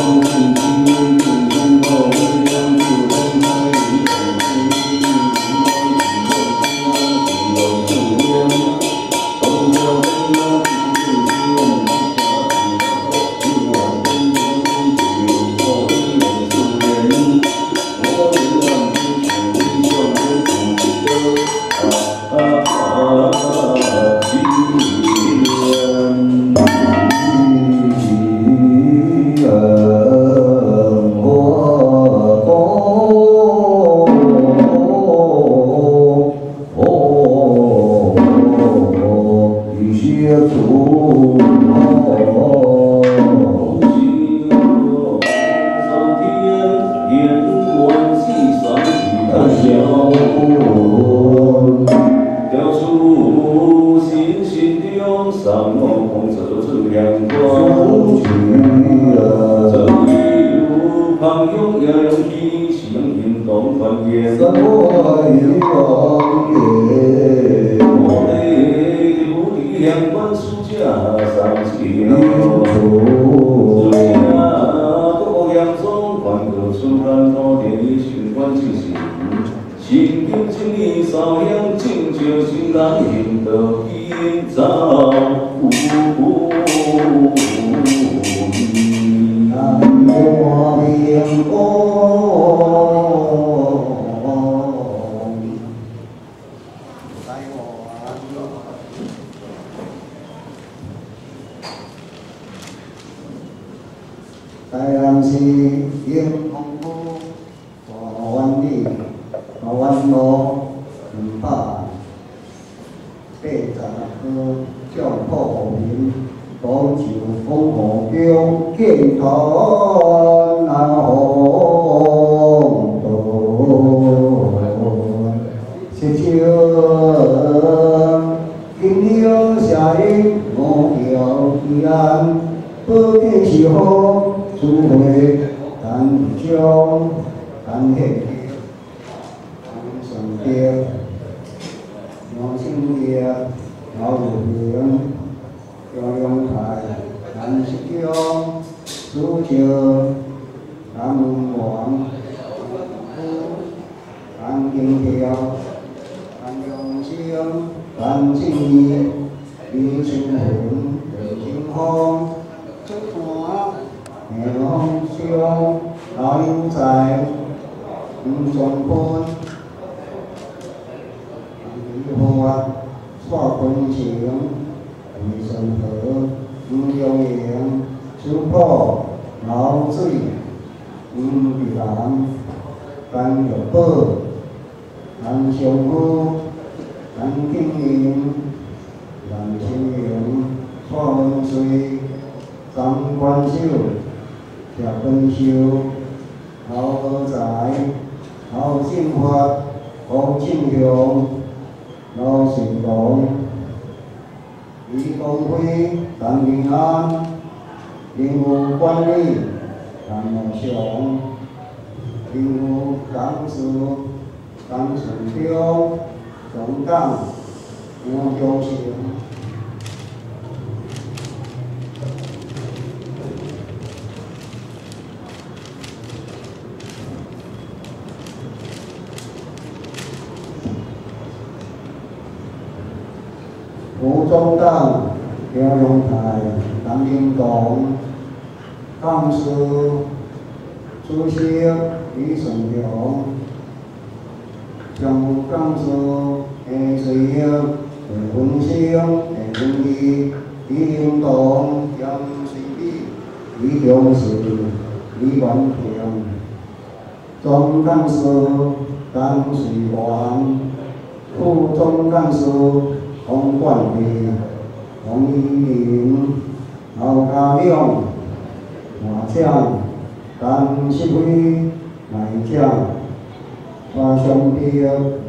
吴宗党调用台南京党干事主席李顺强，常务干事陈水英、陈文生、陈文义、李林东、杨水碧、李忠士、李元平，总干事张水环，副总干事洪冠丽、洪依林、刘家亮、马将、陈锡辉、乃将、花兄弟、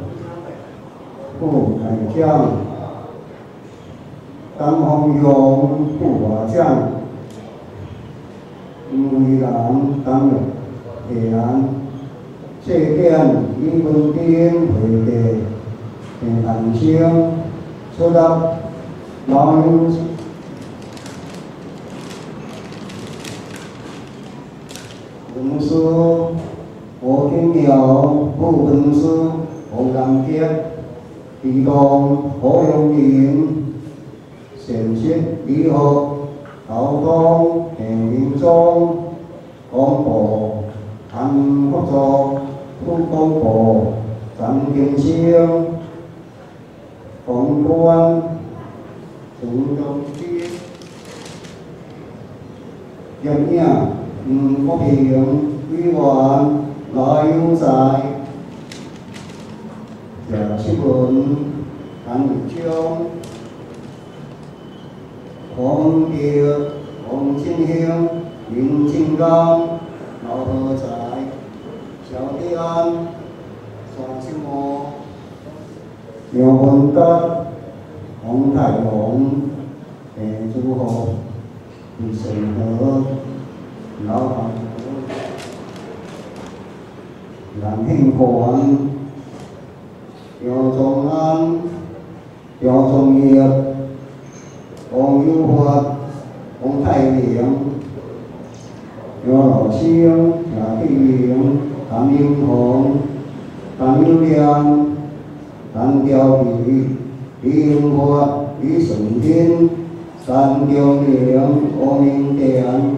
副乃将、张宏勇、副马将、吴伟兰担任提案，谢建、李文斌会计、陈汉生。出到老人文师吴金苗、副文师洪南杰、地动何永林、贤侄李学、陶东谢明忠、广播韩国作、副广播张金星、洪官、陈中基、叶影、吴国平、委员赖有才、谢锡文、陈玉章、黄杰、黄金兴、林金刚、老何才、肖立安、双秀模、梁文德、洪泰龙、陈祖豪、李胜和、老韩和、蓝庆권姚宗安、姚宗业、王友华、王泰良、姚老星、贾碧玲、谭英红、谭友良、谭调皮、李永华、李顺天、陈忠良、王明田、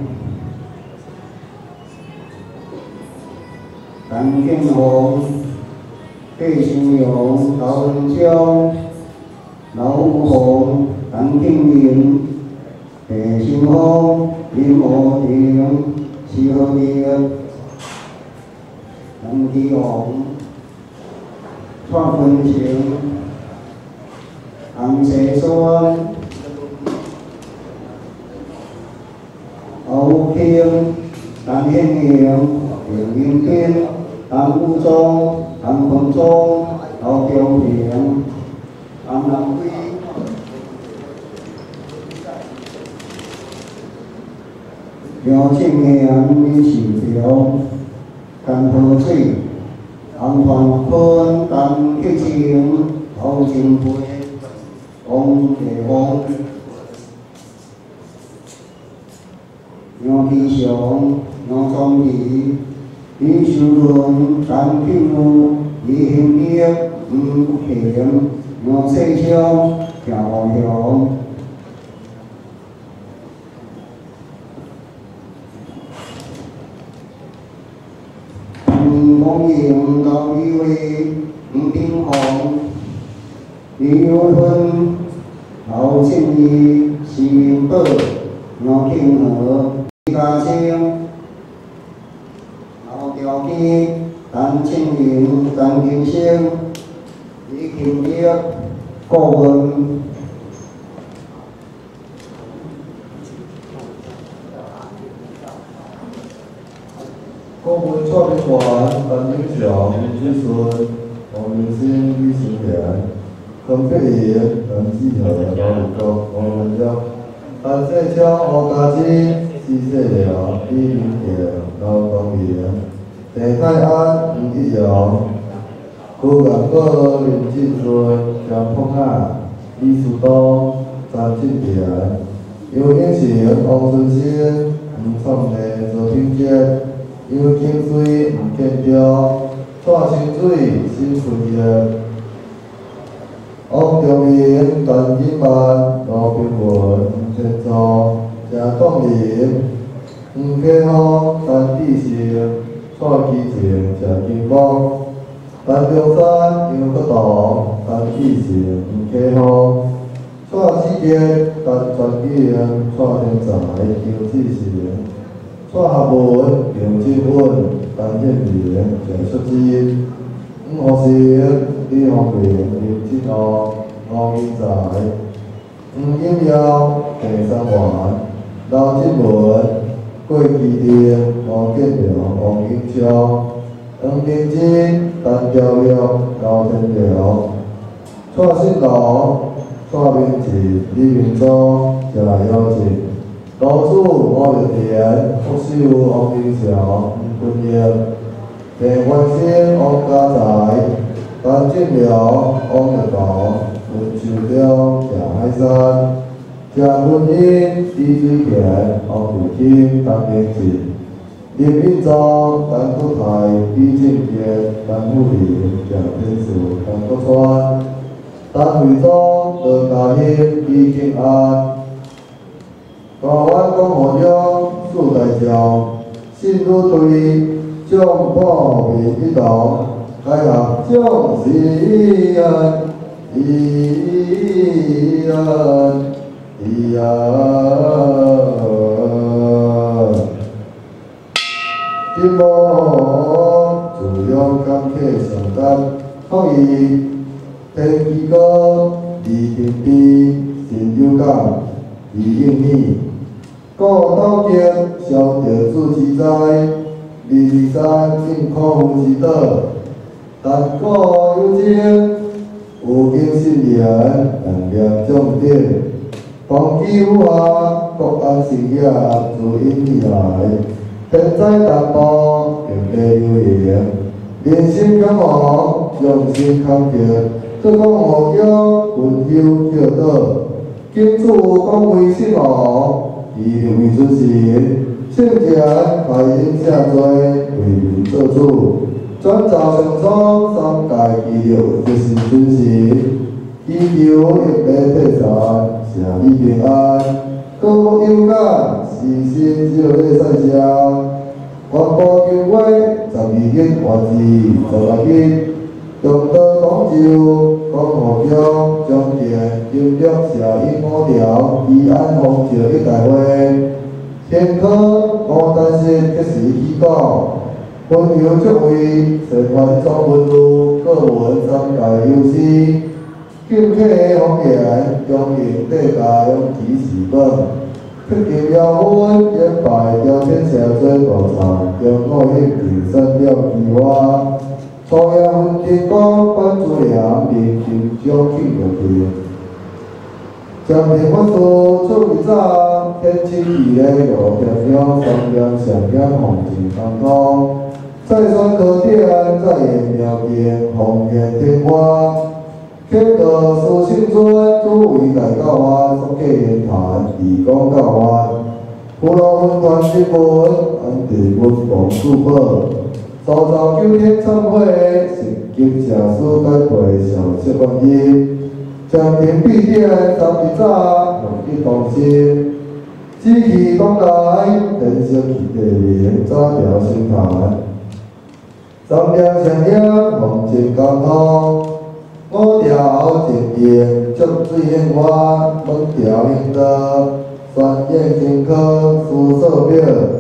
陈建宏、费兴勇、曹文江、老武宏、陈庆林、谢新峰、林和庭、徐和平、陈基宏、创文成、洪世川、欧庆、陈显明、林英斌、陈武忠、陈坤忠、曹忠平、陈南辉、廖庆贤、李树条、陈和水、洪传坤、陈启清、侯金辉、王继峰、杨启祥、杨双义、李秀伦、陈庆武、李兴业、吴国贤、杨世昌、郑浩祥、王莹、高宇威、吴炳宏、李友芬、曹庆义、徐明宝、杨庆和、李家清、老条基、陈庆云、陈金星、李庆业、郭文、 国文创编团陈英祥、林志顺、王明星、李成贤、陈碧莹、陈志和、罗立国、王文章、陈世昌、吴家基、施世良、李明田、刘光明、陈泰安、吴一阳、柯元宝、林进顺、张凤雅、李树东、张进田、尤英成、王春生、吴创立、周炳杰、尤清水、吴建彪、蔡清水、辛坤业、王忠明、陈金曼、罗炳文、吴天昭、郑栋林、吴启芳、陈志成、蔡基成、郑金芳、陈中山、杨国栋、陈志成、吴启芳、蔡志杰、陈传基、蔡天才、杨志成、蔡学文、杨志稳、陈建明、郑淑芝、吴和成、李宏明、林志豪、王英才、吴英耀、陈三元、刘志文、郭基定、王建良、王英超、黄明基、陈兆玉、高天良、蔡信龙、蔡明志、李明忠、谢耀进、高主王日田、副手王明桥、吴坤业、郑冠生、王家财、陈俊良、王日宝、文秀良、谢海山、郑文英、李水健、王玉清、陈明志、 林荫中丹古台李正杰、丹富林、蒋天树、丹国川、丹惠中、罗家兴、李敬安、台湾公务中苏大将、新女队蒋宝明一同开学蒋时恩。今幕自由感客上单，创意天气歌李平碧新有感李应米，古道经小着主持在23进口之道，但古有情。有经新年，能量重点，黄基武下，国安事业自因以来，天灾淡薄，经济有形，人心向往，用心康健，做讲目标，温柔叫道，金主讲为信望，以为出神，圣前开因下罪，为民做主。转造上苍三界纪律，就是遵循，祈求一切退散，社会平安，各国有感，时时少咧赛声。环保经纬12日换至16日，中道广州、广湖乡、将田、金竹社因5条宜安风潮一大会，天科5单式即时起稿。分由作为生活中文路各文三界优势，敬客方言中营地家用提示本，确定标分演bài调整社会国产，中国迄第三了计划，初夜分天光关注良民群众庆祝天。将天法师出一早，天气地咧路平中三点上点风景当通。再选科点，再验苗件，红颜天花。客道苏姓尊，主为大教案，所计言谈，提供教案。普罗分团新闻，安地文房书报。塑造9天参会，实际社书改培小息观音。将天闭点3日早，用一同心。志气东来，天色起地明，早调生产。3条声音，风景刚好；5条静音，足水烟花；2条音道，酸燕金科，书手表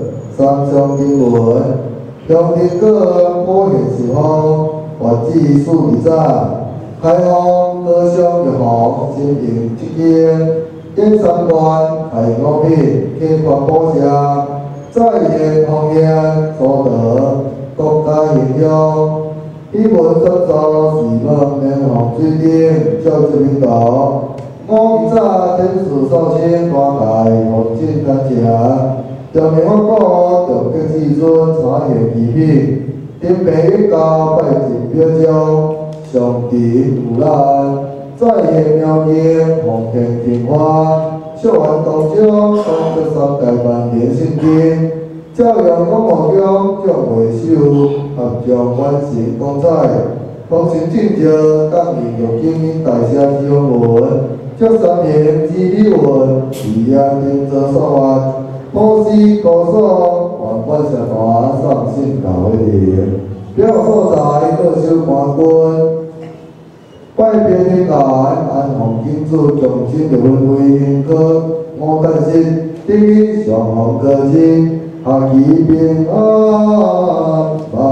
；3项经文，向天歌，普现时风，法旨数日早。开放歌声入行，新营1间，演3段，开5品，开发补偿，再现方言所得。国家形象，语文创作是要面向水顶，照知名度。5日早天数扫清大概风景单车，中年法古重结至尊产业奇品，顶平一交拜祭表彰，上帝有咱，再现苗件红天天花，笑完当中当作3界万年圣经。教育广务中将回收合将完成光彩，方成正照讲义用经营大社之风文，这3年之理文，自然定做所案，普施高所，万般社团上信教会里，表所在各守官军，拜遍天界安奉金主重新的分为兴科5单式，第一上红歌经。下期平安万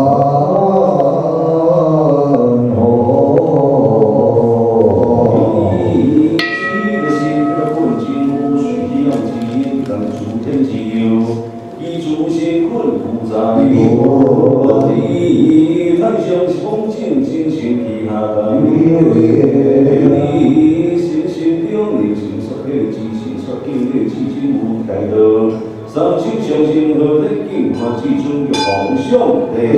好。一心的困境无需提起，能助天求，一主心困苦在我地，太上是风景，真心地下你心心中的心所的之心所经的之心无态度。三生相信何得境，看至尊玉皇上帝。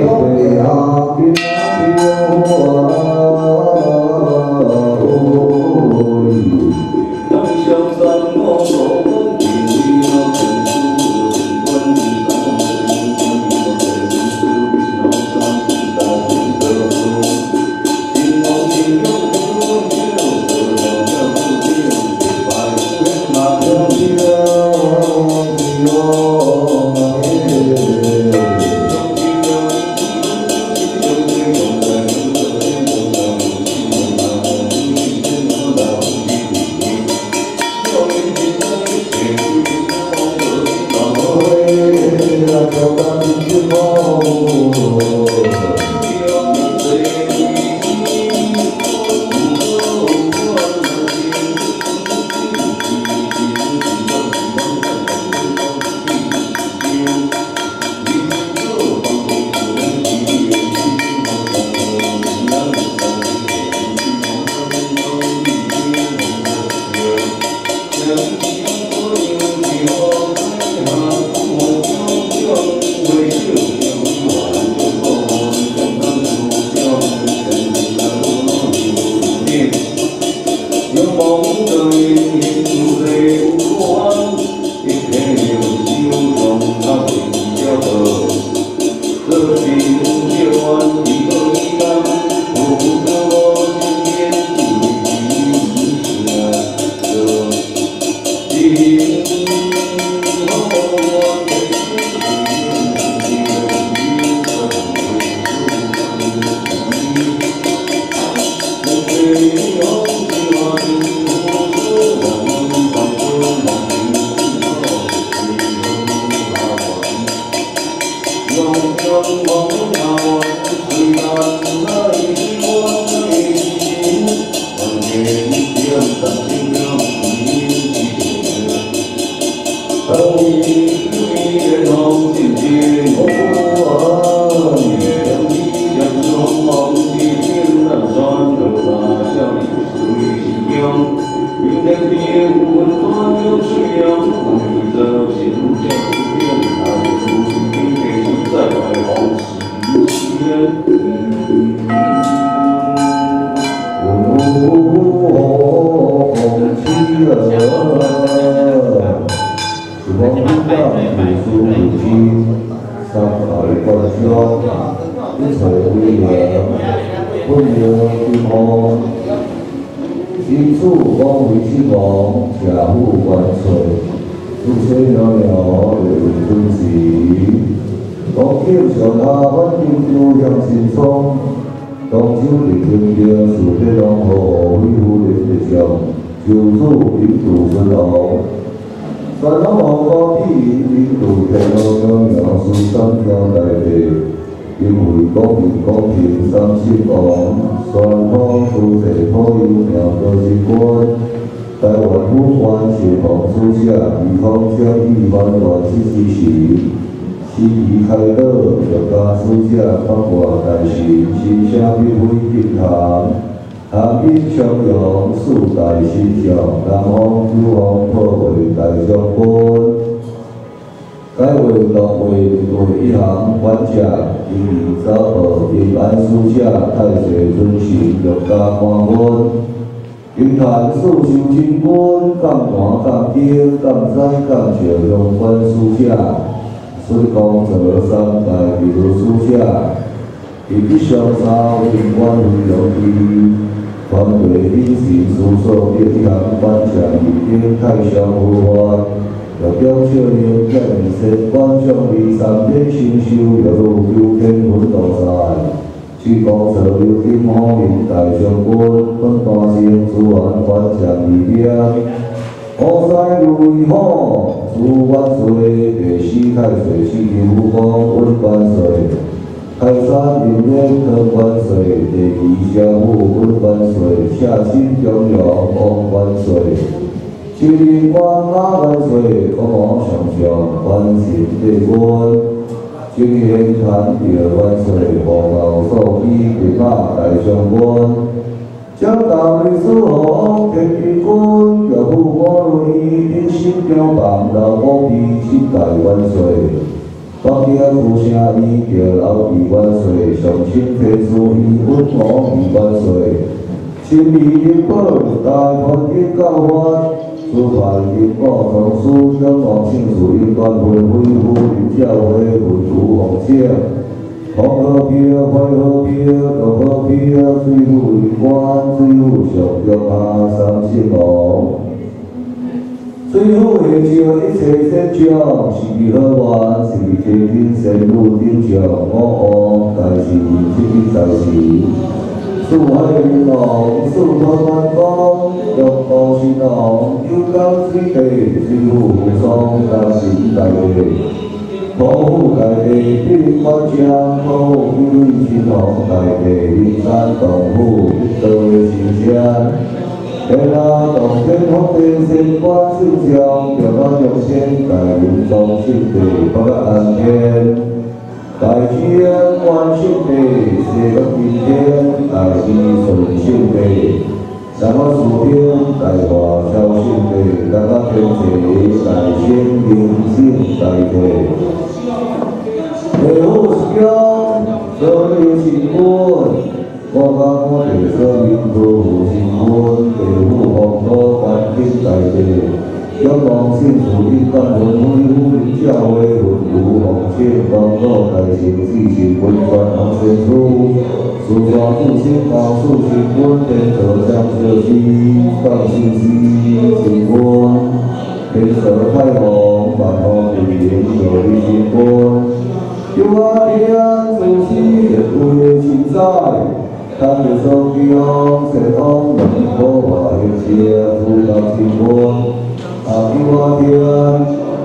当向三我所梦，天地那天书，万里山河。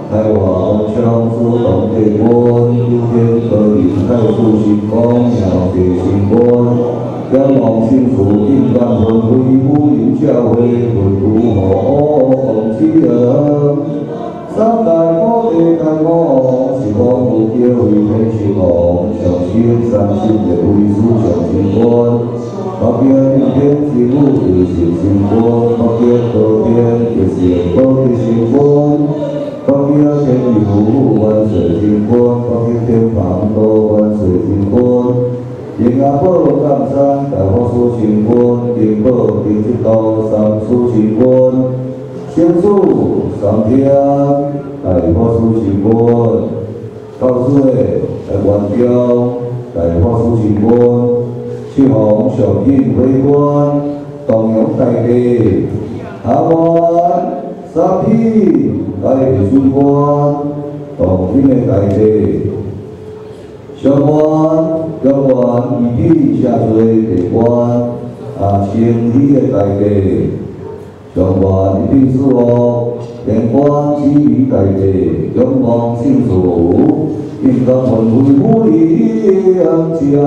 台湾强师同地官，有天可引太祖星光，妙地星官，仰望星宿应感魂为武林教会魂如何红之人？三代五地大我，是我无叫为天星王，上天三星的为师上星官。北京天之母就是星官，北京高天就是高地星官，北京天佑万岁星官，北京天房都万岁星官，迎阿宝冈山大法师星官，灵宝地铁道三师星官，先祖上天大法师星官，到水元朝大法师星官。七皇上天为官，东阳大地，下湾三批大军官，东边的大地，上湾中原一批下水地官，城里的大地，上湾一批四王，天官之于大地，仰望星宿。应当魂为武林家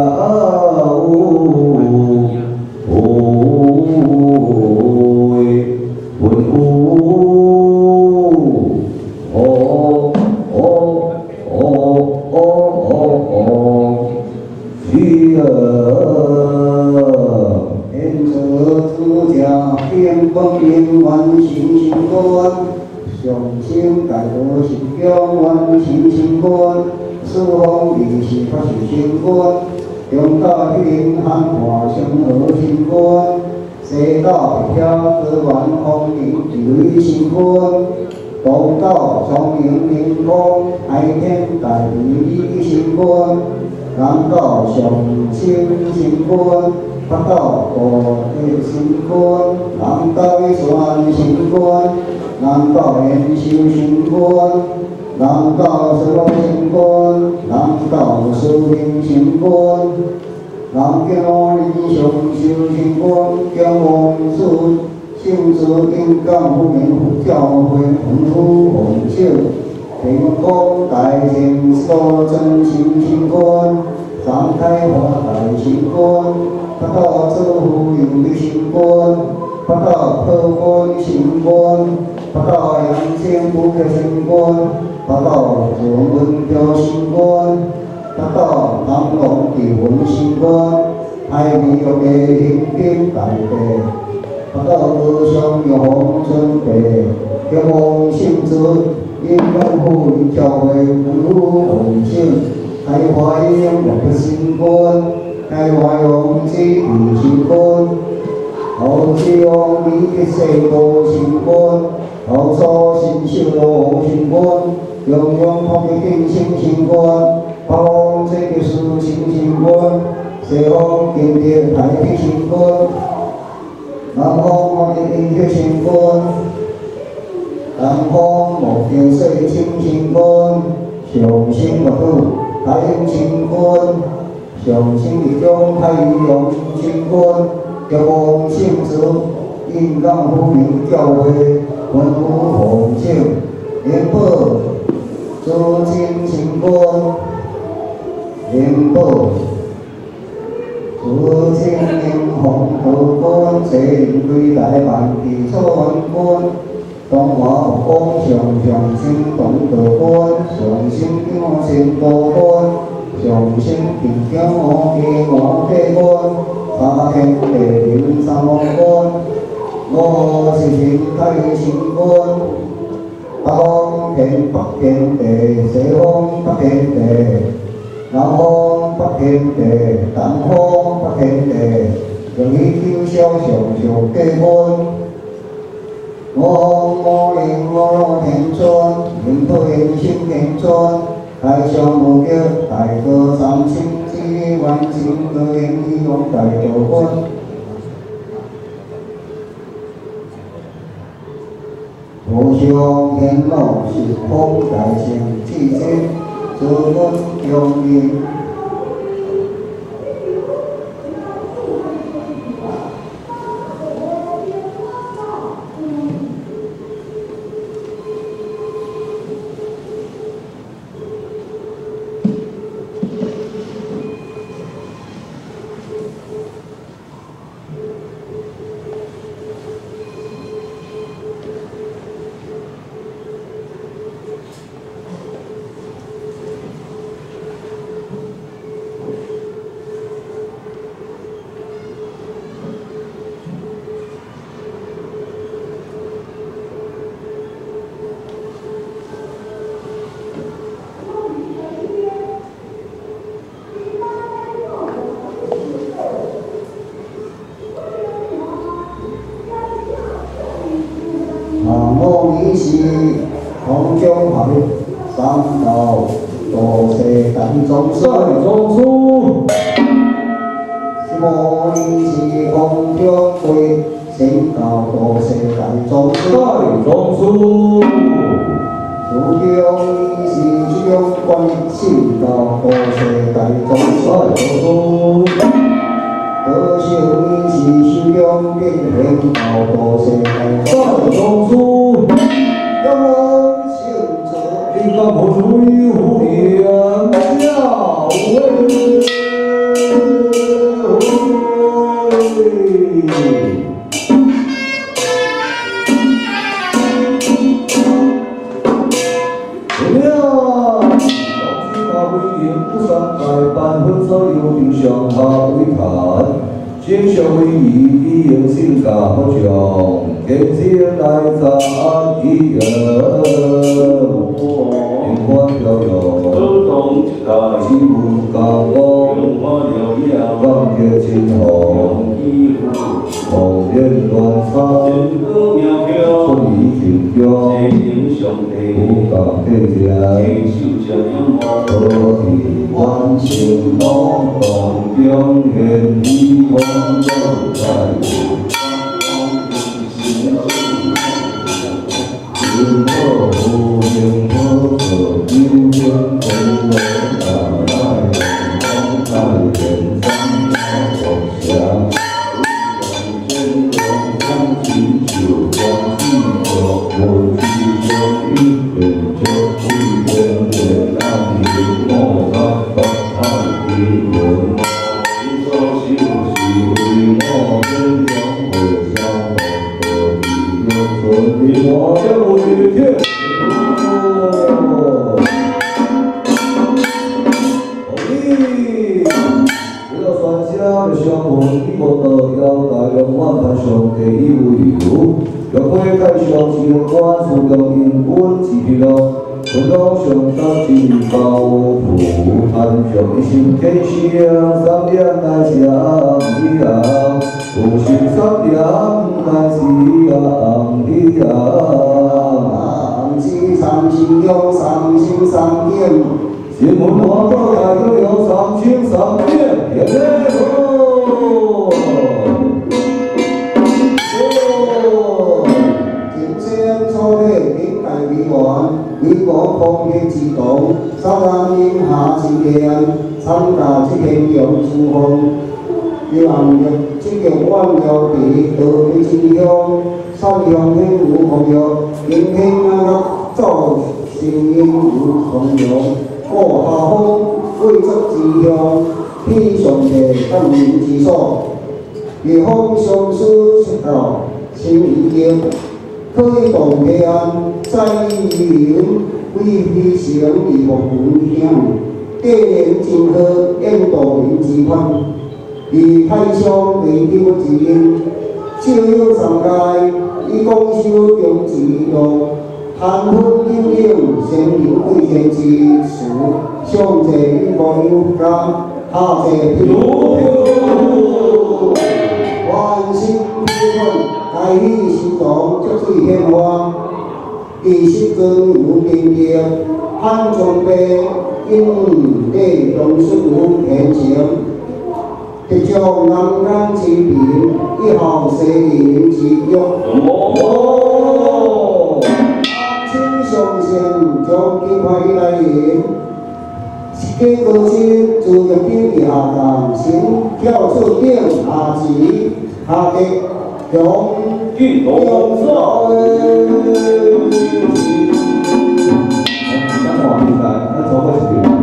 天泽之家，天光明万星星官，上星大德是永万星星官。四方利是法是星官，中道一灵汉化相和星官，西道北飘得万方灵地星官，东道聪明灵光海天大地星官，南道上星星官，北道国地星官，南道算星官，南道元修星官。南道是龙星官，南道是灵星官，南教英雄修星官，将王孙星子应干不明教会红土红秀，天公大天所真星星官，上开花大星官，北道知府有的星官，北道科官星官，北道阳间不可星官。北道左文标星官，北道唐龙地文星官，海里有个天兵大地，北道歌声有红准备，天王星子应该护理教会不红星，开花英我的星官，开花勇气与星官，后期王你的谁都星官，后所新秀红星官。永永方的定星星官，北方这个是星星官，西方天地太平星官，南方我的天地星官，南方木雕水星星官，上星我都太阳星官，上星的中太阳星官，阳光星子应当呼应教会文武红星，联报。诸金星官，联报，诸金英雄道官，正规大万地草官，东华武功上星东道官，上星我星道官，上星平江我地官，三天地灵三王官，我是天太星官。北方天北天地，西方北天地，南方北天地，东方北天地，用伊叫小上地官。我灵我天尊，灵不灵心天尊，太上无叫大哥三星之万星个英勇大道官。无上天老是空大圣至真，自问永明。 多世间众生， 中书， 莫因是空中归，先教多世间众生。 中书， 主中是主观，先教多世间众生。 中书， 德行是修养变现，教多世间众生。 中书， 要我行者。 应该不属于胡言教诲。上下为谈，经常为以用性格不强，天天来赞一人，灵魂飘摇，起舞高光，望月清红，红颜乱草，春意清香，无感佩剑，何地万情梦动中原一梦都在我。日落无言可可幽怨空落大海空在天上我想。天空上清秋光气作我去中一人就一人人安宁莫难不太平人所修是为我真正会相逢的有春的我将我的天相逢已无道遥，大勇万般上帝已有有。若花开上是关注中因本自疲劳，春冬上得真高富，安详一心天香，三两来相依啊，有心三两来相依啊。 三心有三心三点， 心门花朵开都有三心三点，耶吼！ 金仙初体顶大未完，为我空气之动，三人饮下之间，参加这片杨树风。有红月，这个弯腰地，道地之乡，山乡天有红月，迎天啊走，声音有红月，过下风，为足之乡，天上地，感人之所。夜风相思石头，情意结，推动平安，在云为飞翔而无分享，地年真好，应度人之款。以太上为救之因，少有三界，以广修中之路，含混应用，先明贵贤之事，上者与无有家，下者平万心之分，大喜心中足水鲜花，其心中有定力，汉中悲，因地龙水有天情。一将人间之病，一号世人之欲。请上仙将金牌来迎，一家高兴自入顶下降，先跳出顶下级，下级用玉龙手。 讲话明白，那走过去。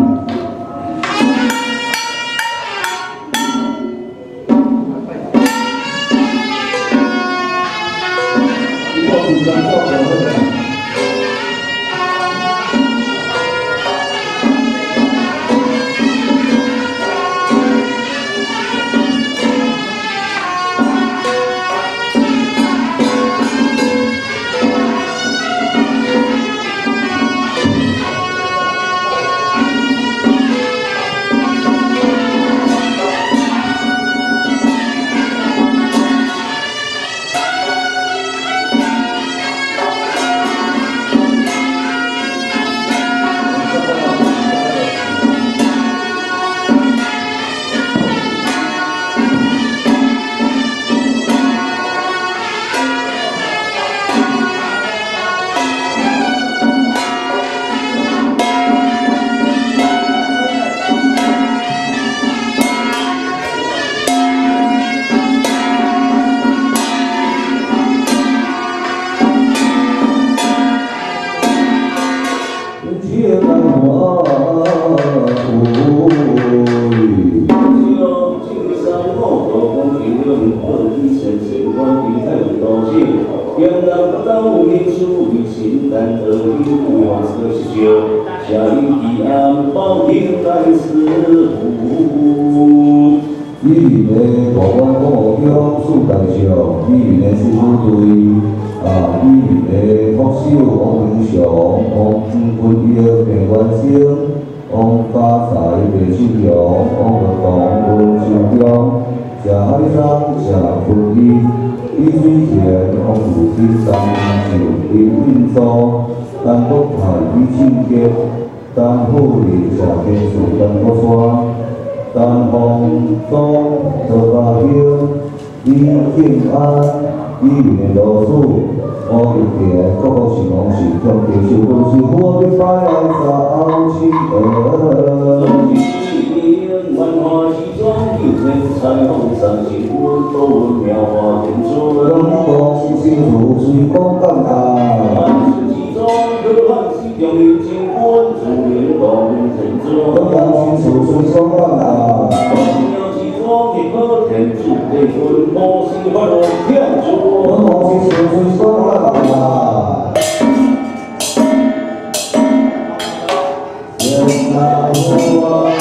有往事是旧，下一彼岸保平来师傅。 伊面的大湾公务乡四大少，伊面的师傅队，伊面的福寿王永祥，王君业白元生，王家财白秀阳，王乐堂文秀阳，谢海山谢坤义，李水贤王树金三秀林运松，丹国泰李庆杰，丹好利谢天树丹国山。丹凤中、周家兴、李敬安、李明老师、王玉田，各个是拢是向地球都是我的百来早起儿。 万花齐装，有天彩虹上新闻，都妙花天尊。 阳光新竹水光感大。 万事齐装，可万事中有金冠，祝愿光明天尊。 阳光新竹水光感大。 要齐装，一颗天主的魂，我心快乐跳出。 阳光新竹水光感大。天哪我。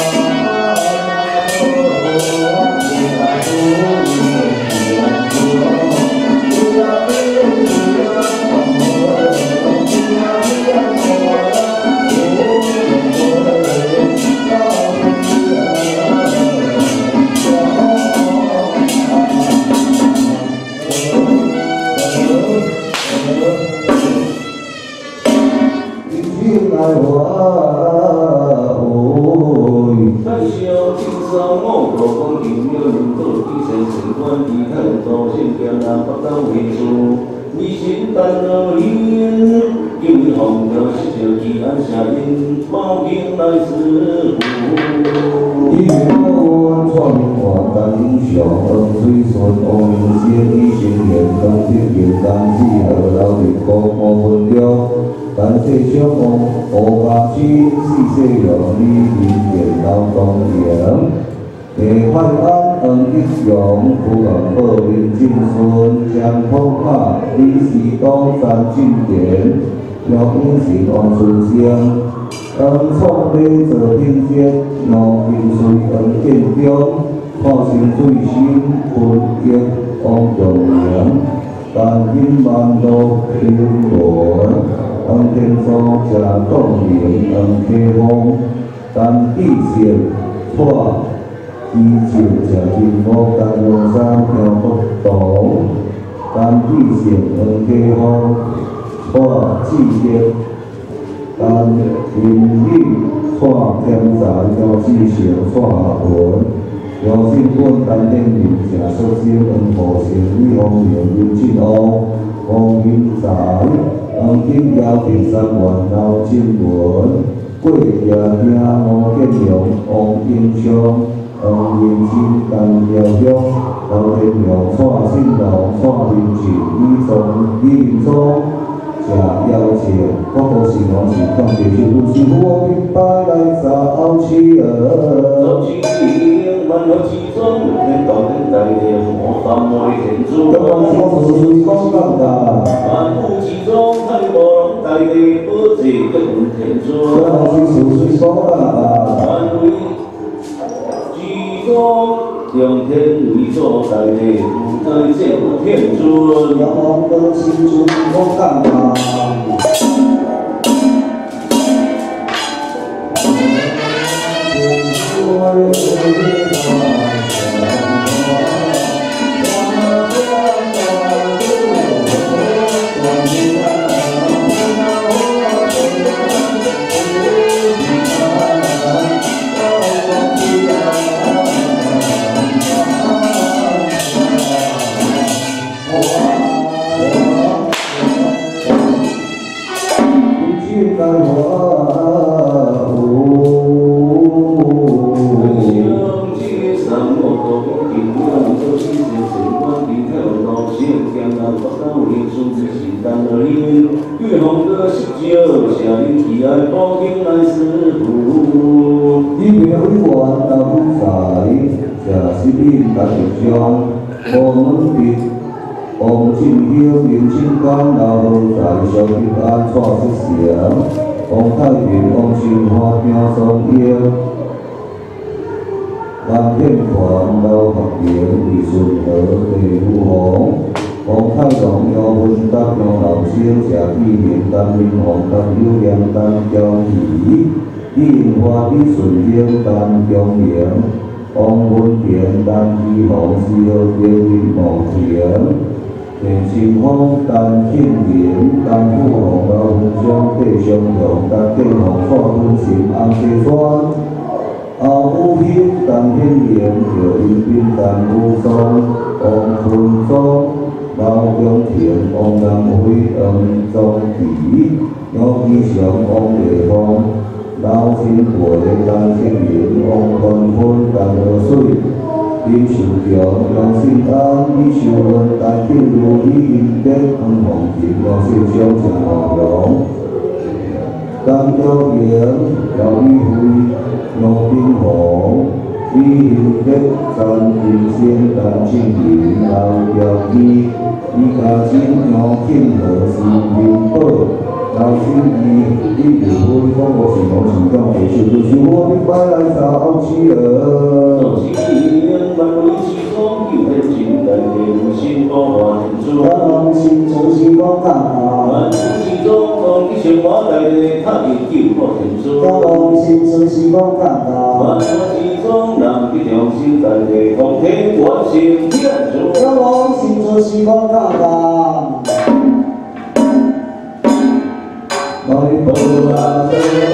感谢小王吴家军四世用你电脑当赢，地汉安黄吉阳富人报民进顺江普马李时东三进田杨永成王出生，创立做品质杨金水黄建中看成最新分级王永良，但因万路平稳。黄天松吃冻龄黄溪风，但地势带基石吃金毛但用山向北东，但地势黄溪风带季节，但林里带天才要志成带魂，有心本单领人吃xuất心黄河成与黄牛有进乌，黄金财。黄金交第三元老金文，过夜听吴建良、王英昌、黄英金、陈耀雄、刘天良、蔡信龙、蔡明志、李明忠，谢邀请，各个是拢是向地球都是我的百来早起儿。 早起天，万花齐装，天道天大地，我三昧天主。 阳光新竹水光感大。 万物齐装，太光大地，保持更天尊。 阳光新竹水光感大。 万物齐装，用天为作大地，不再见天尊。 阳光新竹水光感大。 王进兴民清官老好在小平安带吉祥，王太平王新华平双英，蓝天团老学员李顺和李富宏，王太龙杨文达杨老师谢启明担任王达有良担江义，李华李顺英担江营，王文田担义王师和林茂田。田新芳担庆林，担富宏老分享地相同，担建宏带分心红溪山。后武兴担天元，赵英斌担武松，王春忠、老永田、王南辉、黄宗奇、杨基祥、王立峰、老新贵担庆林，王文芬担河水。林秀强、杨新安、李秀文、陈景如、李英德、黄宏琴、杨秀祥、陈华荣、张兆元、姚宇辉、杨炳宏、李英德、陈金先、陈庆林、刘耀基、李嘉欣、杨庆和、施明宝、刘新义、李玉辉、中国新闻新疆美术就是我的白来早起儿。万里之中，有人情但愿心多万种。 我心就是我感觉。 万里之中，当你生活在地，他会救我天主。 我心就是我感觉。 万里之中，人的良心在地，奉天关心天主。 我心就是我感觉。 来不来？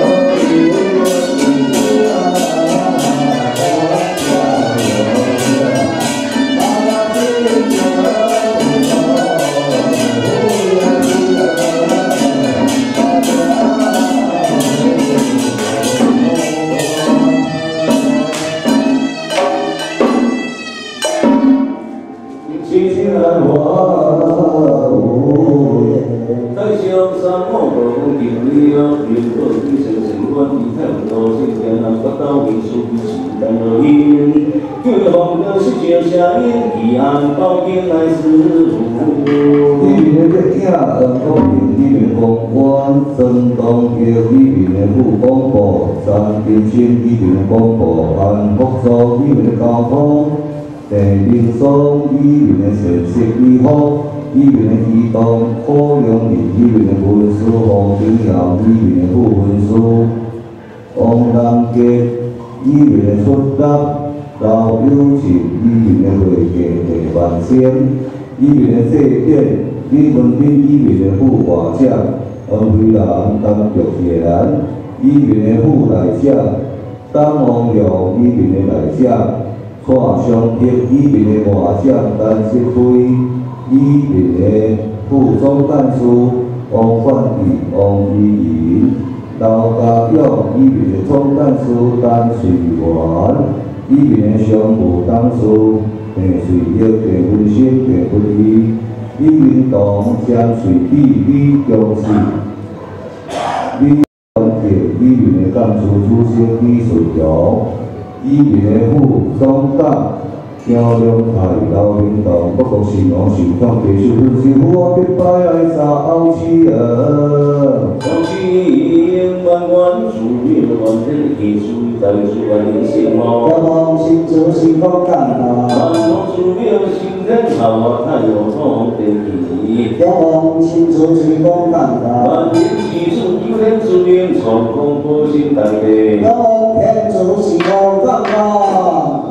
安福州伊面的交通，地平松伊面的成色美好，伊面的移动可良林伊面的文书黄景尧伊面的副文书，王南杰伊面的出答，老友情伊面的会计地万仙，伊面的祭典李文斌伊面的副画家，黄飞兰担玉贤，伊面的副内相。当王勇伊面的内相，蔡相铁伊面的外相，陈锡辉伊面的副总干事，王冠义、王依莹、刘家勇伊面的总干事，陈水元伊面的商务董事，郑水玉、郑文新、郑文义、李云堂、江水碧、李强士、李。伊面的干事主席李顺尧，伊面的副总长张良泰、刘明堂，北国新王新创技术分析我的白来早起儿。早起万万主命万人艺术，在主万人心望。 我心就是我感觉。 万王主命心人好啊，太有通的意。 我心就是我感觉。 万人艺术，有人主命成功不心大地。 我天就是我感觉。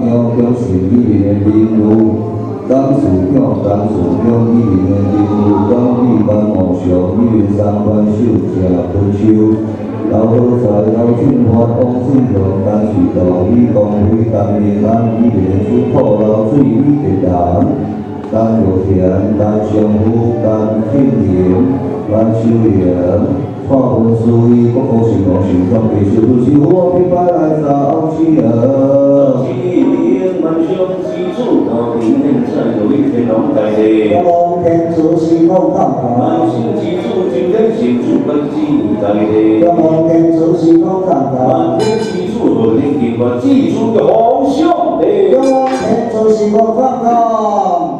向向是语言的民路，当时向语言的民路，当地班梦想语言三班手正分手，老好在老俊发往顺阳，但是道理讲非当年咱语言出口老水语的人，但有田，但相互，但经营，但修养。看分思维，国高兴高兴，当地小都市我品牌来找起人。 万象之主，高平现在有一天龙大地。 龙天主是空空万象之主，今天成就不知大地。 龙天主是空空万天之主，何天见我之主的好兄弟。 龙天主是空空。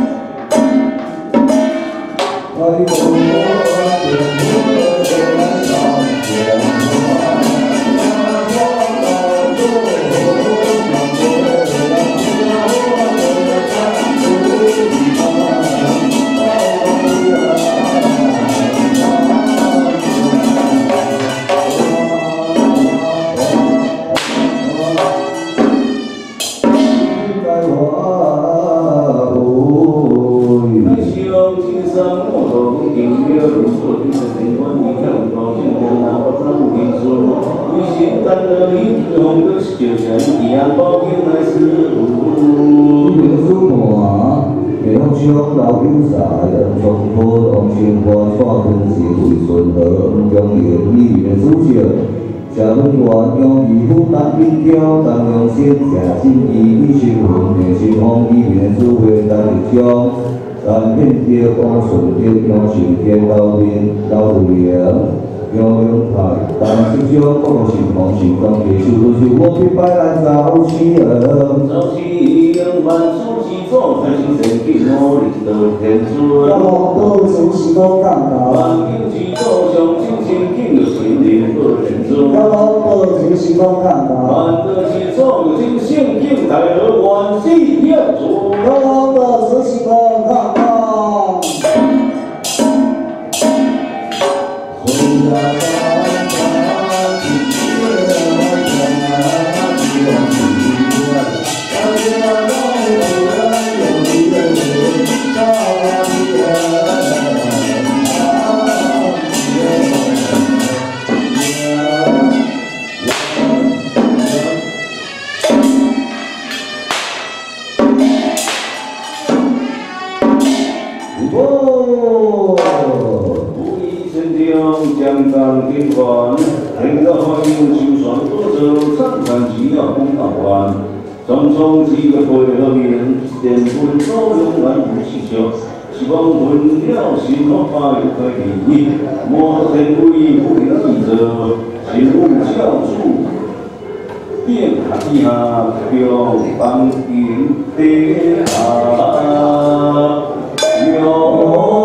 老友在人从普通生活带分是为顺和中原语言主角，社论员用义务当比较，当用心正心意以新闻的新风语言智慧当一种，但面对讲顺的用心天老面老量。用用台，但是少国情况是当地受都是我品牌来找起人。 找起人，万事之祖，才是前进努力的天尊。 龙天主是空空。 万境之祖，上进前进就是灵的天尊。 龙天主是空空。 万德之祖，精圣境大和万世天主。 龙天主是空空。 江江天环，听到欢迎就算多走三番只要公道完。匆匆几个回合面，电本都用来不气象。希望混了心可发有块利益，莫天为不能记着，心无教主。变下标帮天地下有。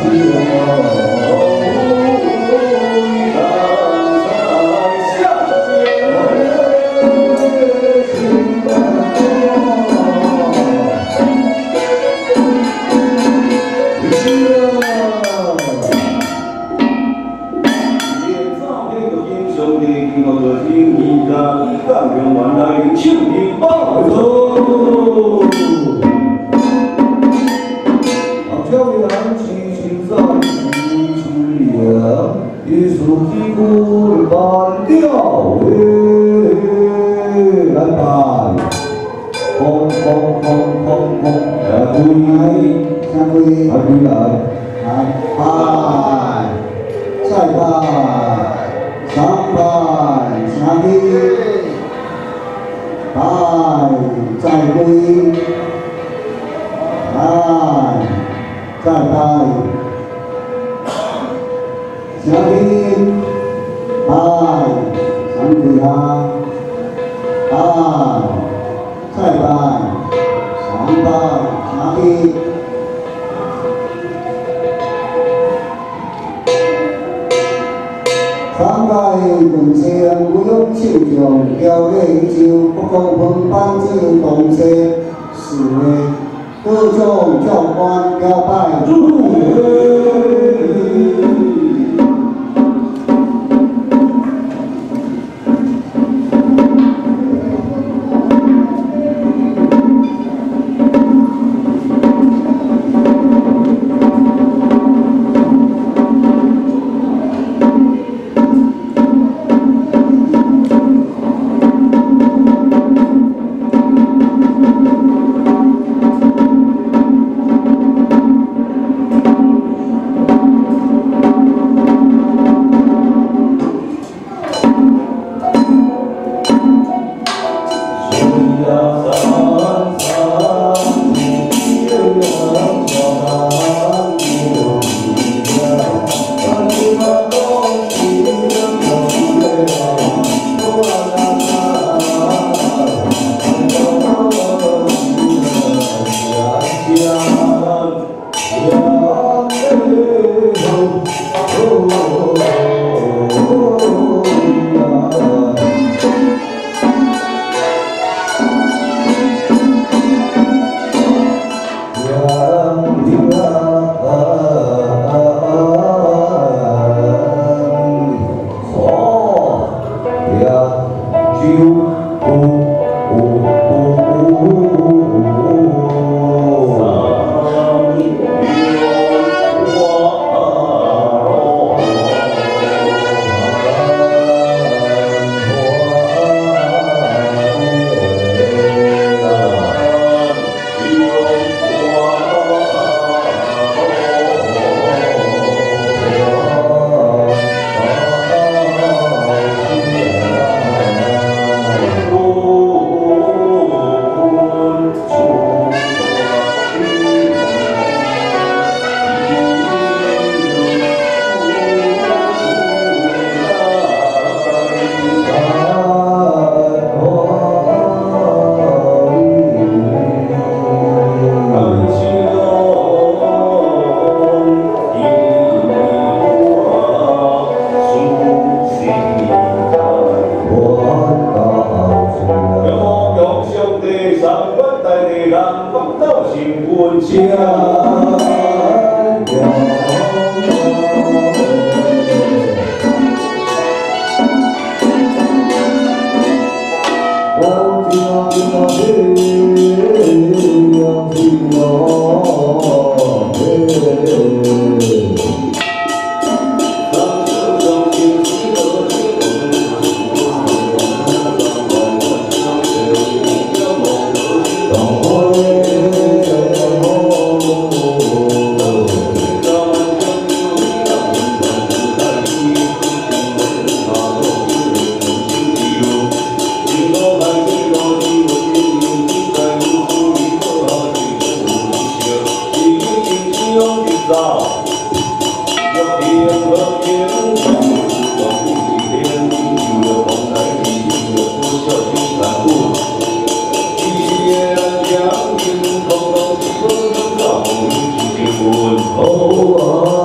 Oh,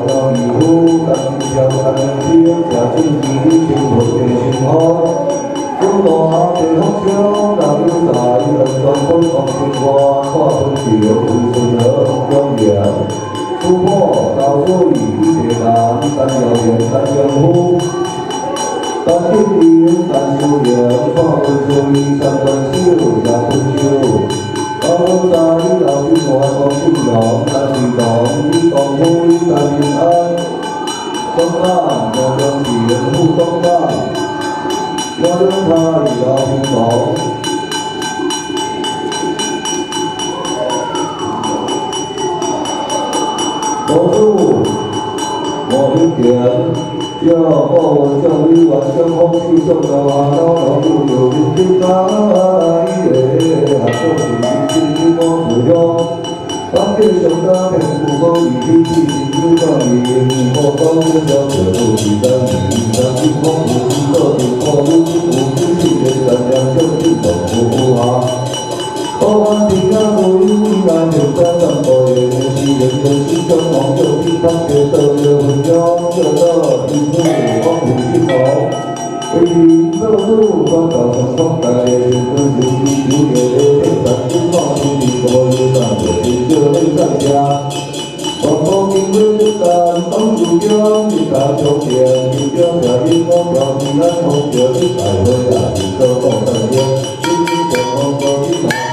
到以后，当天当天，家境已经不变心好。中路下地方上，那有在人专本放情话，看本桥有顺人庄严。突破到所以一地难，但遥远但相互。但天地但修炼，看本所以三观修也不修。到我在老君我讲信仰，但是讲你讲好你但平安。中港我将前赴中港，我将他要平常。我主，我有见。要保我教育完全空气中的话，到不有人知道耶，还说你我不用。当天上的天不光已经记住到你，我高声叫着不提在你，但天空不知道天空不知不知心间善良就知道不好。我望天下所有平安天下三宝也是人人心中望着地方觉得有温柔，觉得天父光明心好。为你做主，光照上光大也是自己有也天山之光，天地我有三个天就能上下。光光明辉之山，当主将你大中天，你将下一光照平安红着你才会啊，你走到三天，你将光照平安。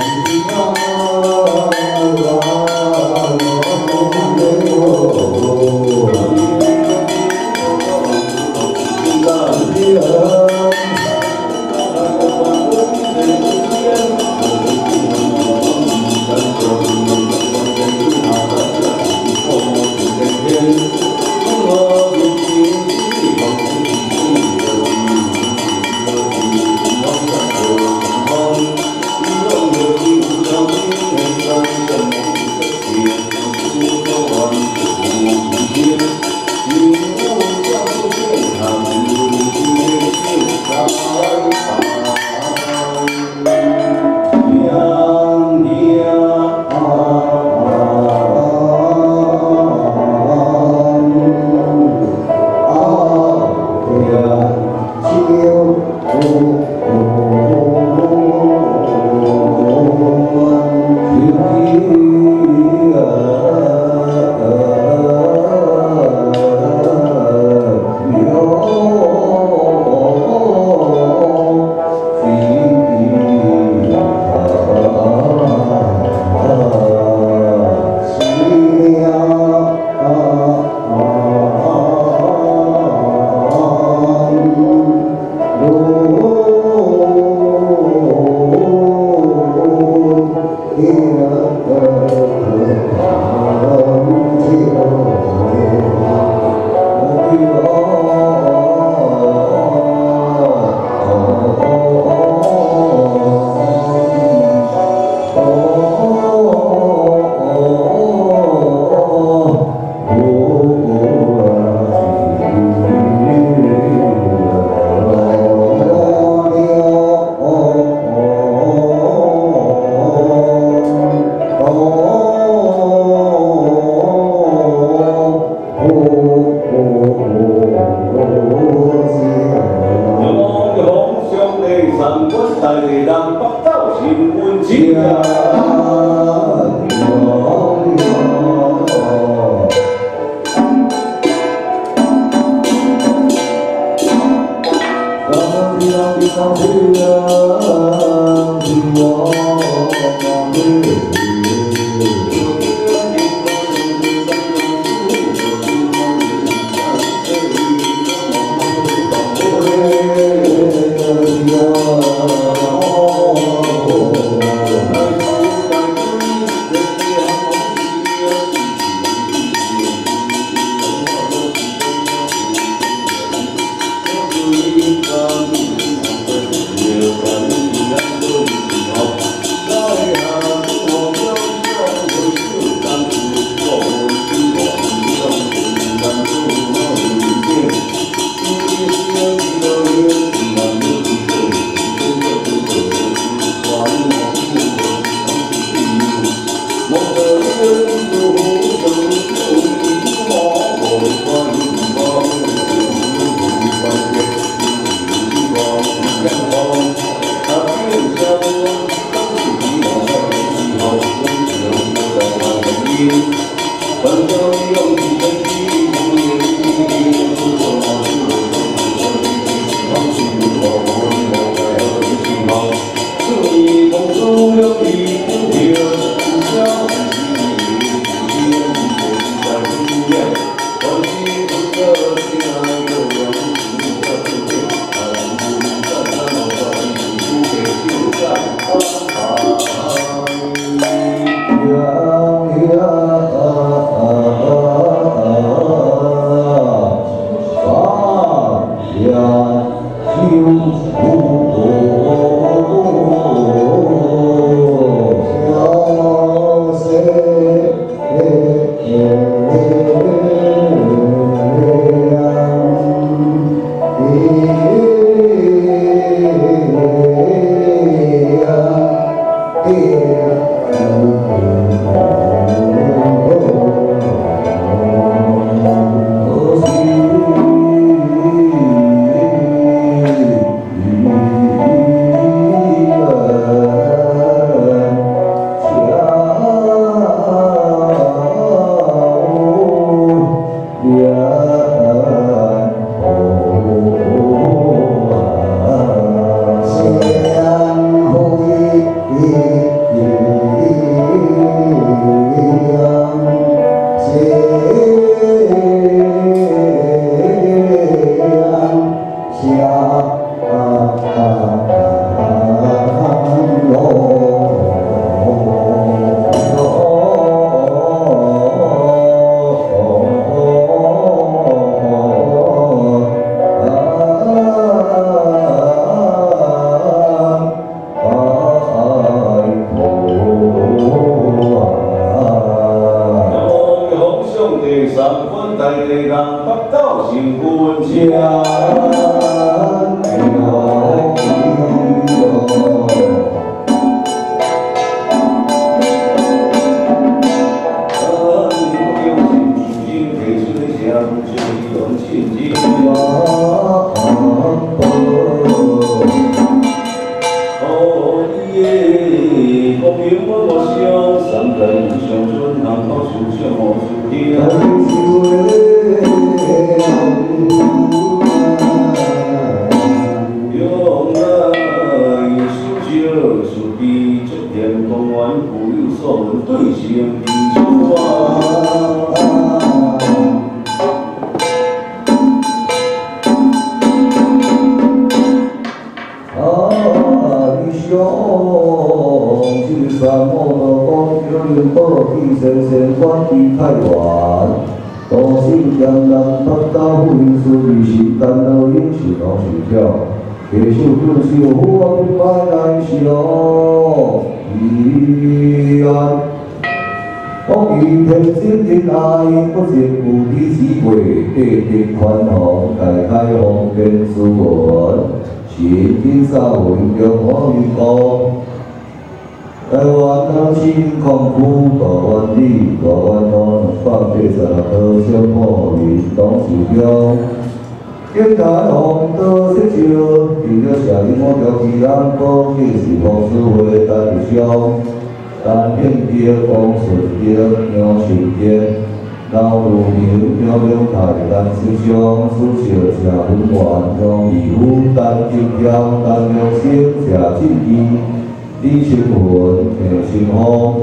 北斗成quân 家继续遵守我的百姓意愿，我以天真的爱，不折不的智慧，地地宽宏，大开方便思源，心经社会中我与国。台湾人心空苦，台湾里，台湾东286多小破民党市中。警察红刀色照，为了社会我条其人保护是风水会单一上，但偏着光顺着杨顺杰，老路牛漂亮台单身上，思小车温暖让义父单金条单良心车正义，李清云平心风，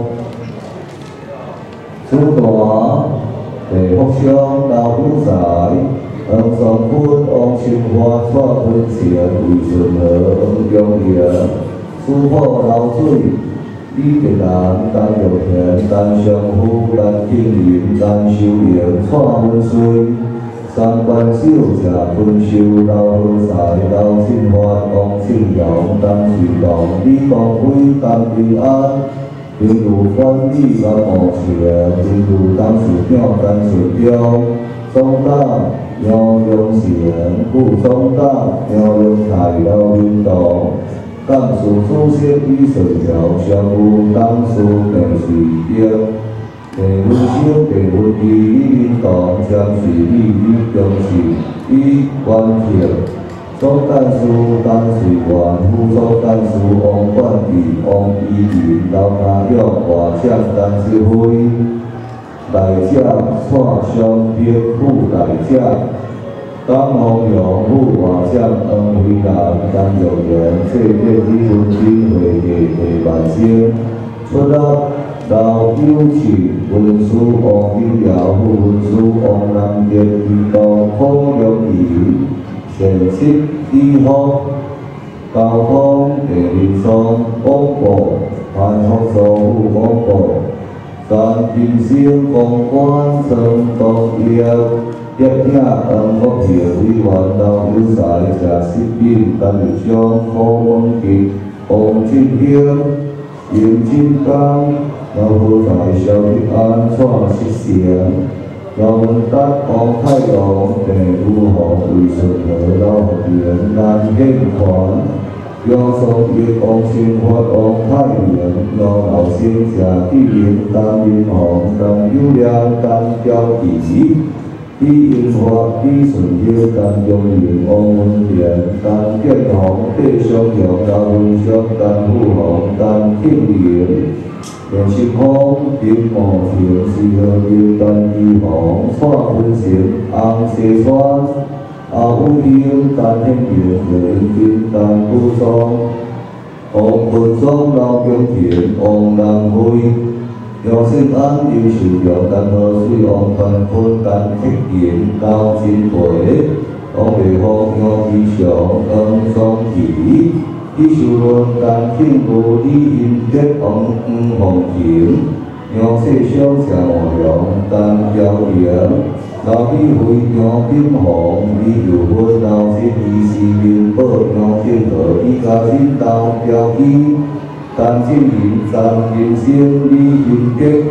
主大地福乡老虎仔。王双坤、王清华、蔡文成、魏顺和、王中业、苏破流水、李德南、陈玉贤、陈尚虎、陈景林、陈秀英、蔡文水、三关小谢坤秀、刘好才、刘庆华、王庆荣、陈水龙、李光辉、陈平安、平路管理陈茂全、平路董事长陈顺忠、总党。杨永贤、副总党、杨永泰、刘运动、干事主席李顺条、常务董事陈水英、地文生、地文义、李运动、江水李中信、李冠廷、总干事陈水元、副总干事王冠义、王依林、刘家勇、外长陈世辉。大者蔡相平副大者，张宏勇副外长黄辉南、张玉元，世界理论经会议第万生，出入刘友庆文书王友尧副文书王南杰移动孔良仪，现实李福交通第二双广播潘福寿副广播。陈金生公关陈东业，叶挺黄国平委员刘友才谢世敏陈玉章柯文吉王俊兴严金刚刘好才萧玉安蔡世成刘文达王泰龙郑武宏魏顺和刘福元蓝显权。杨松业、王清华、王泰明、杨老先、谢继明、陈明宏、陈友良、陈娇琪、李英华、李顺英、陈永明、王文莲、陈建宏、戴尚勇、刘文祥、陈富宏、陈庆林、袁世峰、丁茂庭、徐和平、陈义宏、蔡文成、洪世川。武兴、陈天平、刘云斌、陈富松、王坤松、刘永田、王南辉、杨胜安、刘秀良、陈和水、王传坤、陈克勤、高金培、王培峰、杨基祥、王双奇、李秀伦、陈庆武、李英杰、王凤琴、杨世祥、谢茂良、陈娇玲。刘美惠、杨炳宏、李友芬、刘新义、施明宝、杨庆和、李嘉欣、刘标基、陈庆林、陈金生、李英杰、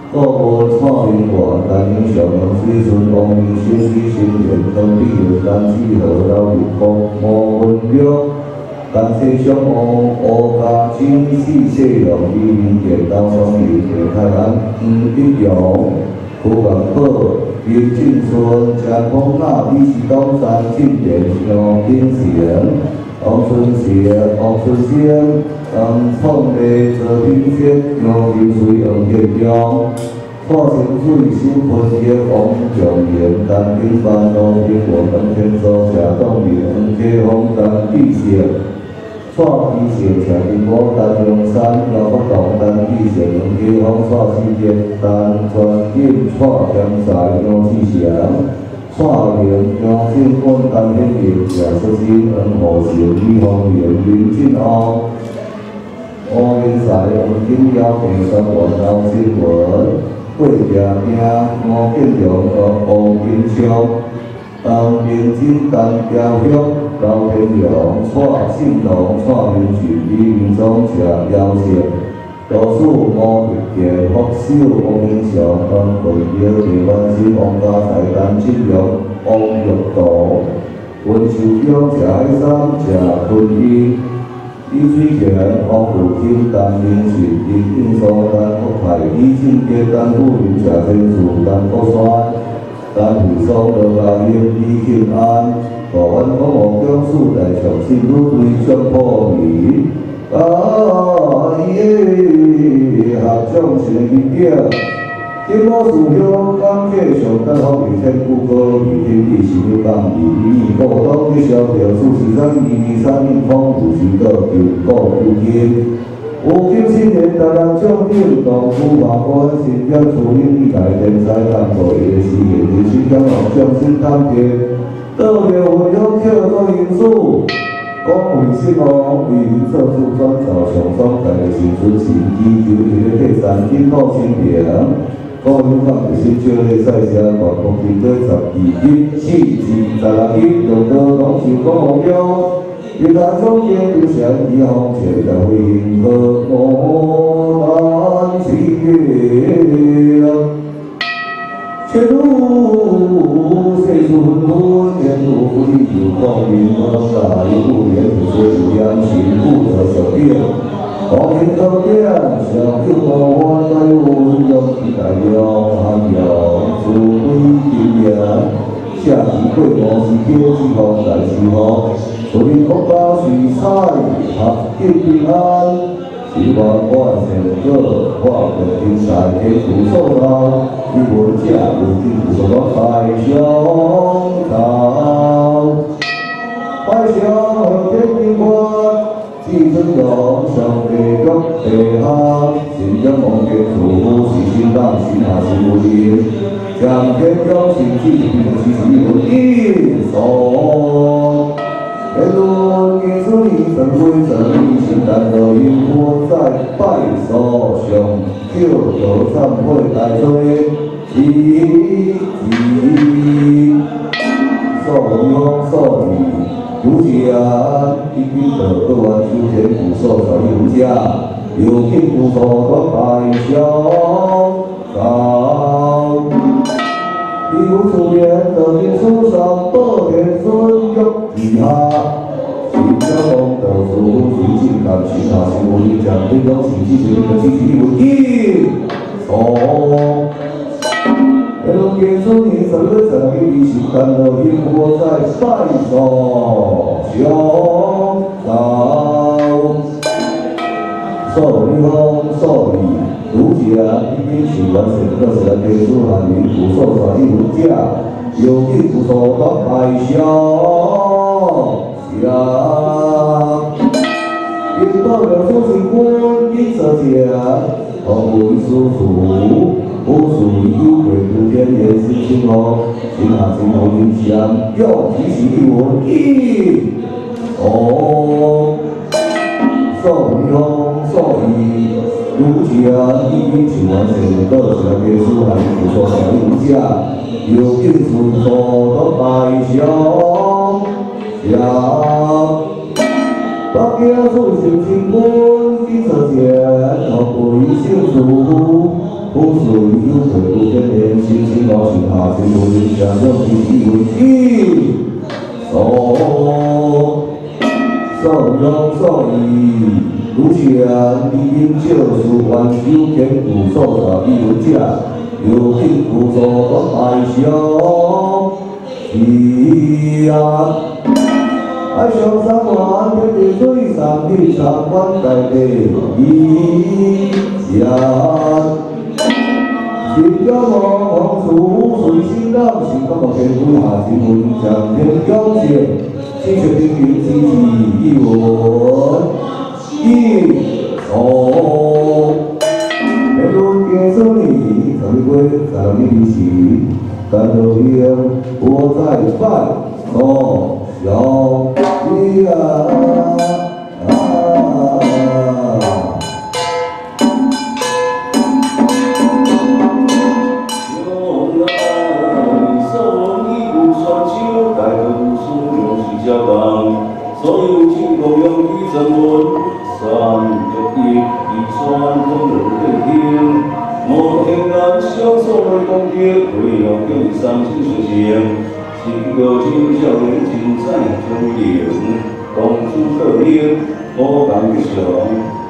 各国创民馆但影响人水顺王明先去新年当地有单子和老日公莫文约，但是上乌乌家亲戚细容移民电当双面地台湾一样，苦港宝林进村江丰那李氏东山进店杨金贤。王春仙，创立泽平县杨金水杨建阳，化成水新分业王状元，单兵班罗平我们天所下东面街坊单地县，创地县下金光单阳山，杨福东单地县杨街坊创西街单专店创江山杨志祥。创联杨金冠单天业，也出新恩和县李方元林进安，王元才黄金耀第三万老新闻，桂家兵吴建良和王金昌，民进单家乡高天良创信农创民群李明忠社邀请。多数吴玉健、福秀、王英祥、黄坤耀、李万新、王家才、陈进良、王玉道、温秀彪、谢海山、谢坤英、李水贤、王富清、陈明信、李应松、陈国泰、李进杰、陈富云、谢天柱、陈国川、陈惠松、罗家英、李庆安、台湾公务讲师大长新女队张普仪。合掌成一点，金毛树乡港客上等好明天古歌，明天地是要讲义，古当的小调数是咱23年丰富是个旧古旧今。有今新年，大人将领同富马关新疆处理大天才干部的事业，就是讲将心担天，到了会有客个因素。讲为什么为民做主转造上爽快的时阵，是依求伊个第三进步新平，各有法就是少咧赛车，全国经过12、4、26日，路道拢是讲目标。一旦中间有想以后，全在回应和我难情。前路谁处路，前路不离有光明，大一不言不说有良心，不得小变。光明高点，小有我在温柔期待了，还要自归经验。下一过我是天之风来之风，祝你国家水彩合吉平安。希望我成个化个天才，天赋所到，你文者有天赋所拜相靠，拜相天平官，至尊荣上地国地下，心中望见处，是心当心下是无言，将天将心志平是有因所。天路艺术里神会神力，情感的萤火在拜所上，叫做忏悔大罪，所以如家一经得各万修前古所传如家，有经古所多拜相告。有出面得天书上报天孙玉地下，心中功德主水晶感情下是无力将对方心机是个积极有益所。龙天孙你神的神力，心甘乐因我在拜所相告。所以所以，儒家已经是完成个是天书汉民古所传的儒家，有经古所当拜相相。因到了出身官，因设家，同为叔父，不属有贵不天也是亲哦，亲下亲后影响，要提起我一哦。所以，儒家已经是完成个是天书汉民古所传的儒家，有经古所当拜相相。北京出身清官，经设前，何贵姓主？ 不属于有水不天连，心心高兴下心不灵，想正气以为一手受用受益，如前理应教书完修天古所造以为者，有定古所短爱修是啊。爱上三万天地水三地三万大地一家。心中望处随心让，心中望天空下新闻，向天表现，心血冰云积极一文一手。每轮月色里，才会在你的心，感到烟我在拜手小呀。 所有情共用于真文，三个一算风流的天，莫天然相守为公爹，为用用三清实现，心个今孝人尽在中灵，共出可怜，我感觉上，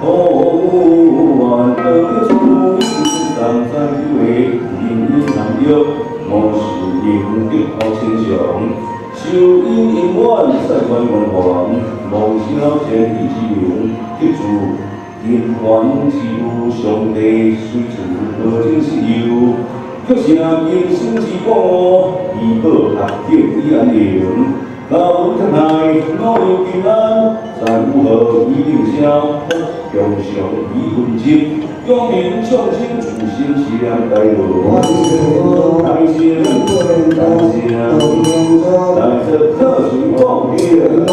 万德出，三在以为，因难有，莫是应的好亲像。修因因缘，世间文化，梦想天地之名，记住因缘是有上帝随处何情是有，却是今生之果，以报合定以安宁。那文天来，我有平安，再如何以灵消？向上以文经，永民创新主心是两代路。感谢感谢，在这特殊光年，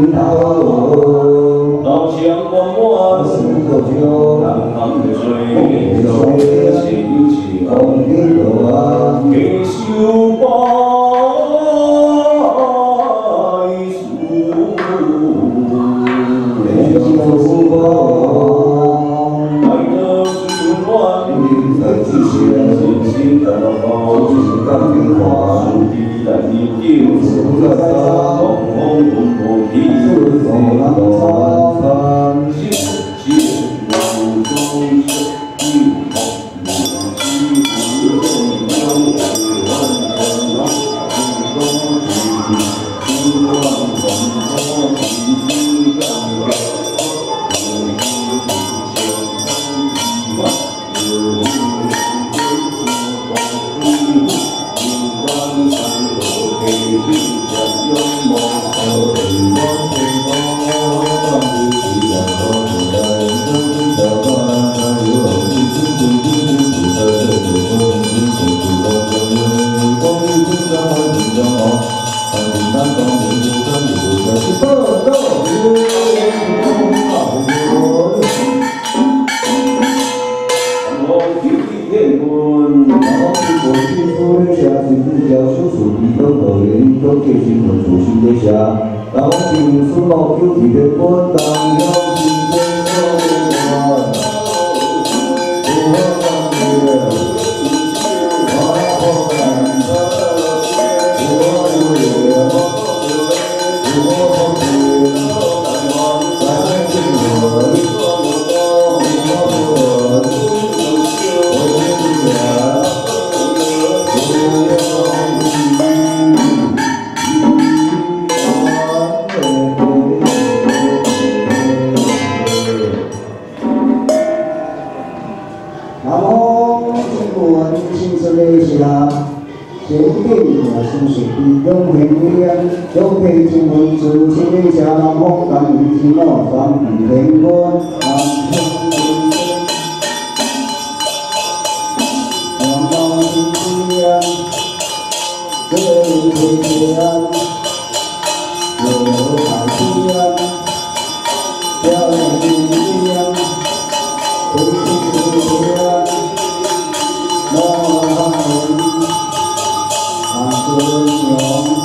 心头， 道相关关， 四个酒， 行行的水， 有血情， 红的路啊， 给修白连相思光， 爱的是暖， 在之前， 真心的好， 是感情话， 树地在你丢， 不在家， 红红红红的是走南山， 心情无中生，一梦无期，无中有万人浪，一中情，一万人多，一感觉。 当情书老酒提的滚，当了心间所愿，不可感觉，我可感觉，我有缘，我可觉，在心里，我永佩金文主亲的下南风干雨天哦，三雨天官南风云生，阳光新鲜，各人推荐，有海鲜，漂亮新鲜，推荐，莫让人看个娘。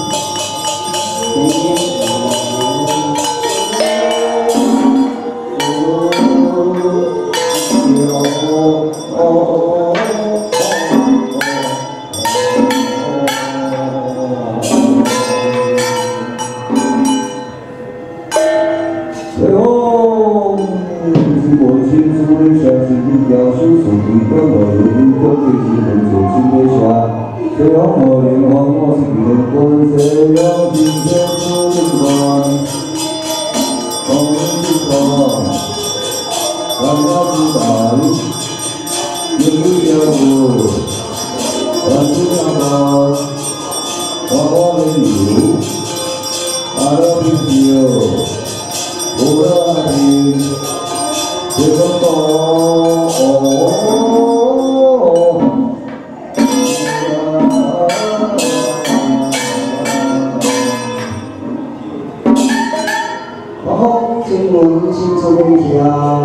最后，是我亲自为下次你要手术的跟我有个最基本做心的下。最后我连环我是连滚，谁要今天不灵光？红日光，万家之大，有有无，万事两光，花花的柳，阿拉的酒。不要听，别说多。好，新闻新出的下，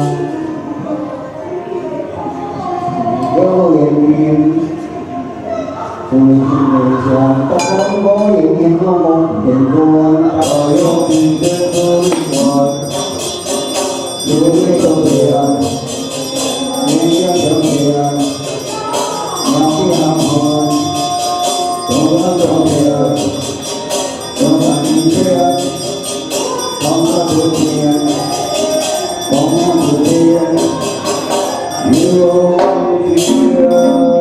有原因，新闻新的下，不光我眼睛好望天光，还有今天不一有位兄弟啊，你呀兄弟啊，两边难分，东南兄弟啊，东南西边，东南西边，东南西边，有一天。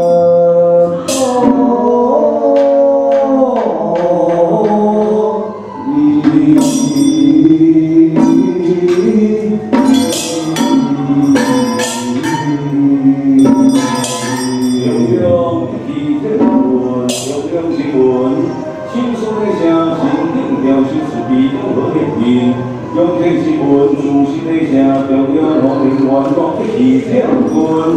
用天新闻主席的下表扬和平万国的一条棍。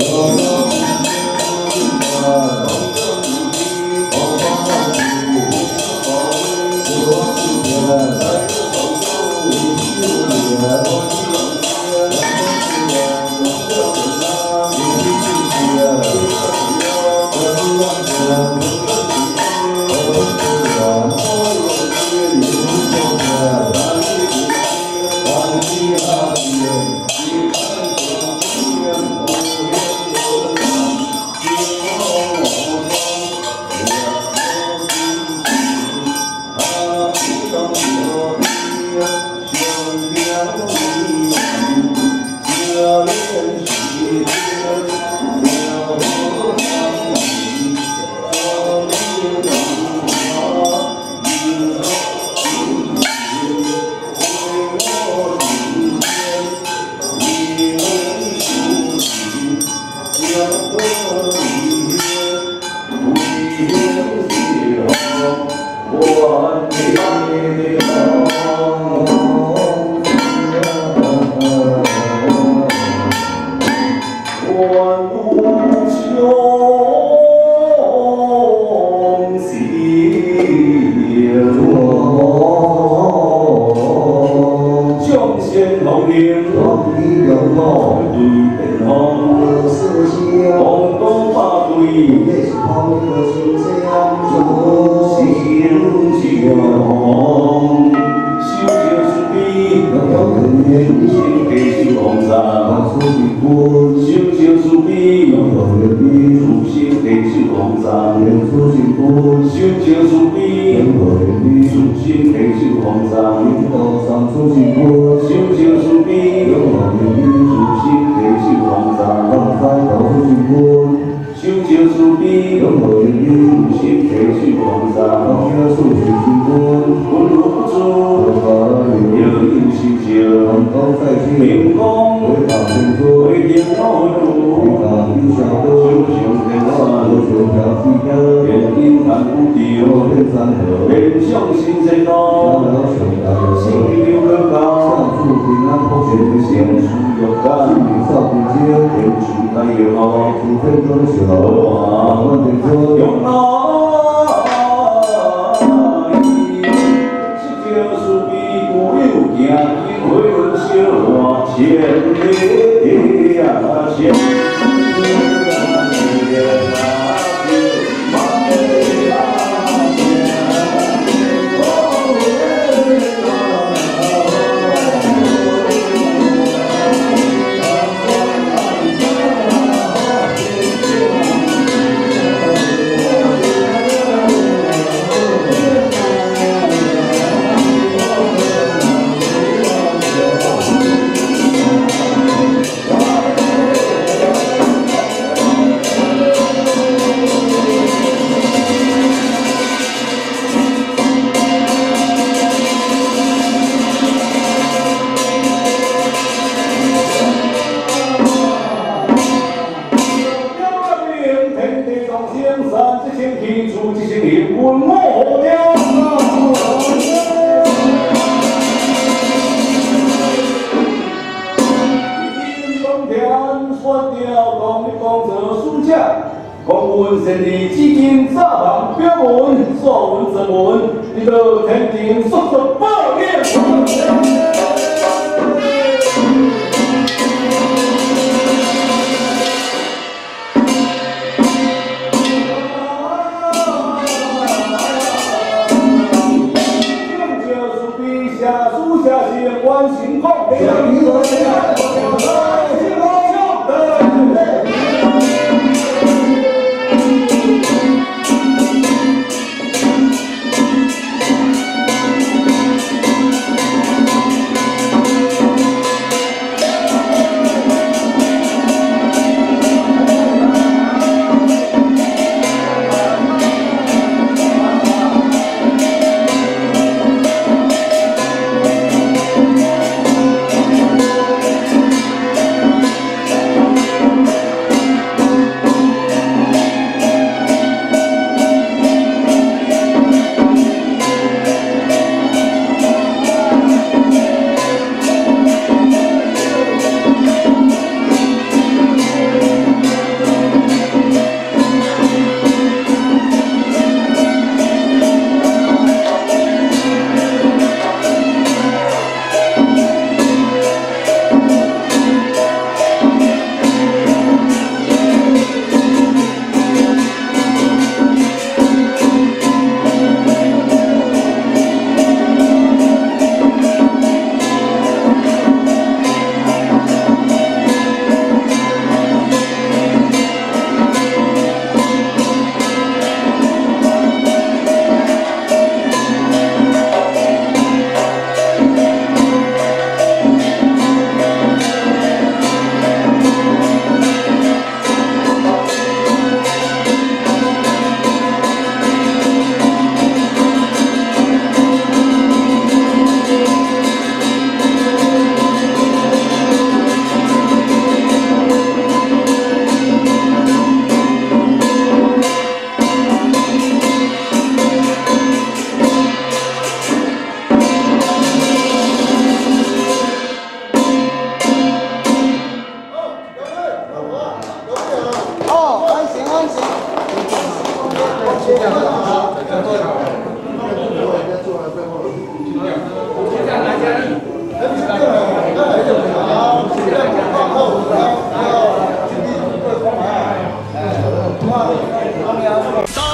哇，阿娘。